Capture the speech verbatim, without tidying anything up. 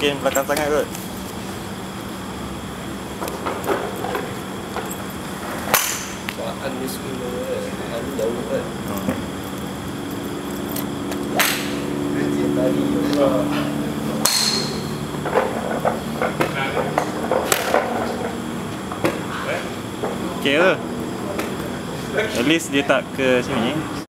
Mungkin belakang sangat kot. Baan ni semua kan, jauh kan. Dia tadi juga. Okay ke? At least dia tak ke sini.